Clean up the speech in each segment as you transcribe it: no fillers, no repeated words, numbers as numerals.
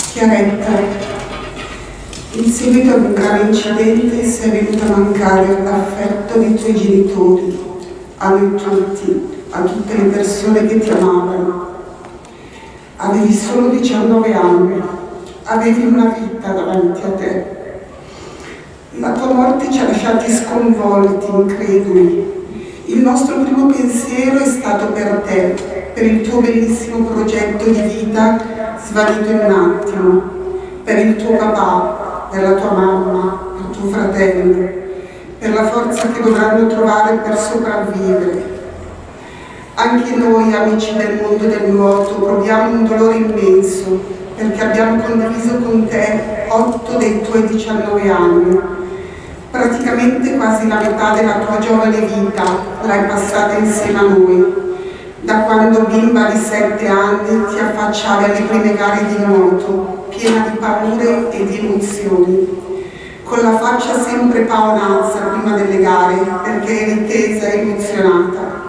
Chiaretta, in seguito ad un grave incidente sei venuta a mancare l'affetto dei tuoi genitori, a noi tutti, a tutte le persone che ti amavano. Avevi solo 19 anni, avevi una vita davanti a te. La tua morte ci ha lasciati sconvolti, increduli. Il nostro primo pensiero è stato per te, per il tuo bellissimo progetto di vita svanito in un attimo, per il tuo papà, per la tua mamma, per tuo fratello, per la forza che dovranno trovare per sopravvivere. Anche noi, amici del mondo del nuoto, proviamo un dolore immenso perché abbiamo condiviso con te 8 dei tuoi 19 anni. Praticamente quasi la metà della tua giovane vita l'hai passata insieme a noi. Da quando bimba di 7 anni ti affacciavi alle prime gare di nuoto, piena di paure e di emozioni, con la faccia sempre paonazza prima delle gare perché eri tesa e emozionata.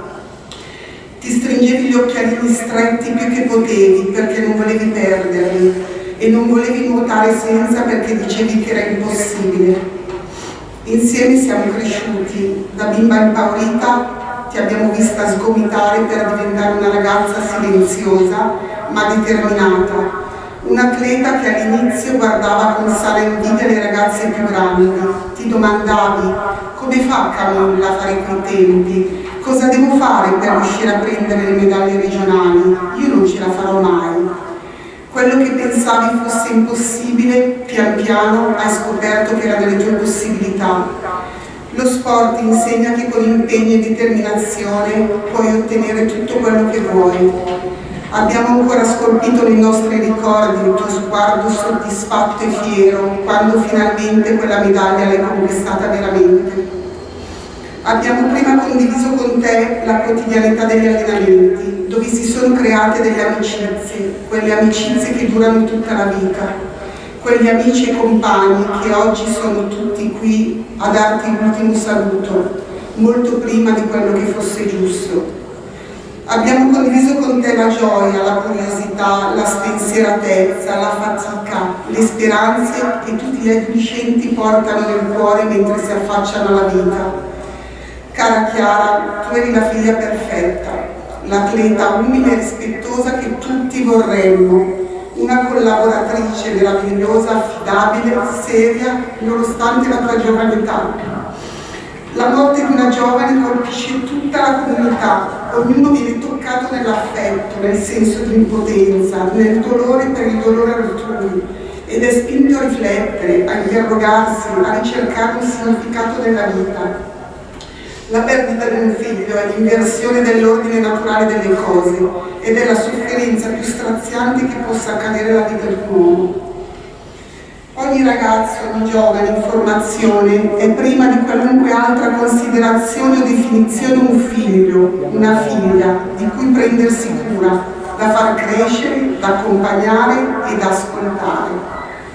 Ti stringevi gli occhialini stretti più che potevi perché non volevi perderli e non volevi nuotare senza perché dicevi che era impossibile. Insieme siamo cresciuti, da bimba impaurita ti abbiamo vista sgomitare per diventare una ragazza silenziosa ma determinata, un'atleta che all'inizio guardava con sana invidia le ragazze più grandi. Ti domandavi: come fa Camilla a fare quei tempi? Cosa devo fare per riuscire a prendere le medaglie regionali? Io non ce la farò mai. Quello che pensavi fosse impossibile, pian piano hai scoperto che era nelle tue possibilità. Lo sport insegna che con impegno e determinazione puoi ottenere tutto quello che vuoi. Abbiamo ancora scolpito nei nostri ricordi il tuo sguardo soddisfatto e fiero quando finalmente quella medaglia l'hai conquistata veramente. Abbiamo prima condiviso con te la quotidianità degli allenamenti, dove si sono create delle amicizie, quelle amicizie che durano tutta la vita, quegli amici e compagni che oggi sono tutti qui a darti l'ultimo saluto, molto prima di quello che fosse giusto. Abbiamo condiviso con te la gioia, la curiosità, la spensieratezza, la fatica, le speranze che tutti gli adolescenti portano nel cuore mentre si affacciano alla vita. Cara Chiara, tu eri la figlia perfetta, l'atleta umile e rispettosa che tutti vorremmo, una collaboratrice meravigliosa, affidabile, seria, nonostante la tua giovane età. La morte di una giovane colpisce tutta la comunità, ognuno viene toccato nell'affetto, nel senso di impotenza, nel dolore per il dolore altrui, ed è spinto a riflettere, a interrogarsi, a ricercare un significato nella vita. La perdita di un figlio è l'inversione dell'ordine naturale delle cose ed è la sofferenza più straziante che possa accadere alla vita di un uomo. Ogni ragazzo, ogni giovane in formazione è prima di qualunque altra considerazione o definizione un figlio, una figlia, di cui prendersi cura, da far crescere, da accompagnare e da ascoltare.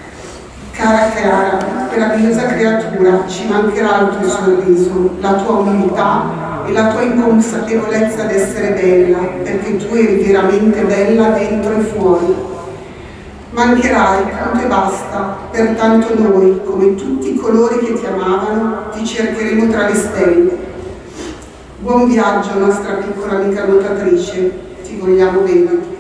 Cara Chiara, meravigliosa creatura, ci mancherà il tuo sorriso, la tua umiltà e la tua inconsapevolezza d'essere bella, perché tu eri veramente bella dentro e fuori. Mancherai, punto e basta, pertanto noi, come tutti i colori che ti amavano, ti cercheremo tra le stelle. Buon viaggio, nostra piccola amica nuotatrice, ti vogliamo bene.